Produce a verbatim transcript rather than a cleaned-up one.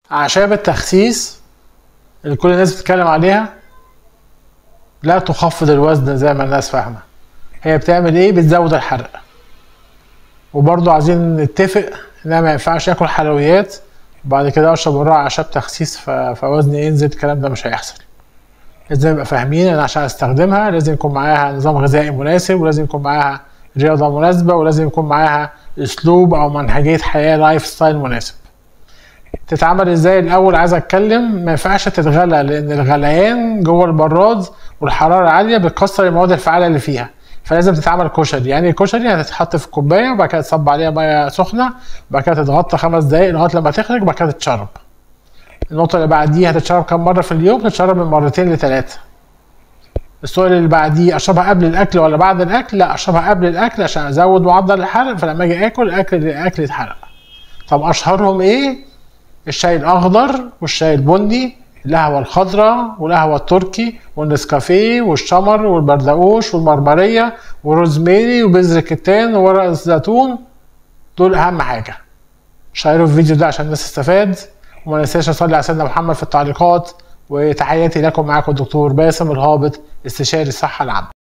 أعشاب التخسيس اللي كل الناس بتتكلم عليها لا تخفض الوزن زي ما الناس فاهمة. هي بتعمل ايه؟ بتزود الحرق. وبرضو عايزين نتفق ان ما ينفعش اكل حلويات وبعد كده اشرب وراها اعشاب تخسيس فوزني ينزل. الكلام ده مش هيحصل. لازم نبقى فاهمين ان عشان استخدمها لازم يكون معاها نظام غذائي مناسب، ولازم يكون معاها رياضة مناسبة، ولازم يكون معاها اسلوب او منهجية حياة لايف ستايل مناسب. تتعمل ازاي؟ الاول عايز اتكلم ما ينفعش تتغلى، لان الغليان جوه البراد والحراره العاليه بتكسر المواد الفعاله اللي فيها، فلازم تتعمل كشري. يعني الكشري هتتحط في كوبايه وبعد كده تصب عليها ميه سخنه وبعد كده تتغطى خمس دقايق لغايه لما تخرج وبعد كده تتشرب. النقطه اللي بعديها هتتشرب كم مره في اليوم؟ تتشرب من مرتين لثلاثه. السؤال اللي بعديه اشربها قبل الاكل ولا بعد الاكل؟ لا، اشربها قبل الاكل عشان ازود معدل الحرق، فلما اجي اكل الاكل الاكل يتحرق. طب اشهرهم ايه؟ الشاي الاخضر والشاي البني، القهوه الخضراء والقهوه التركي والنسكافيه والشمر والبردقوش والمرمريه والروزميري وبذر الكتان وورق الزيتون. دول اهم حاجه. شيروا الفيديو ده عشان الناس تستفاد، وما ننساش نصلي على سيدنا محمد في التعليقات. وتحياتي لكم، معاكم الدكتور باسم الهابط، استشاري الصحه العامه.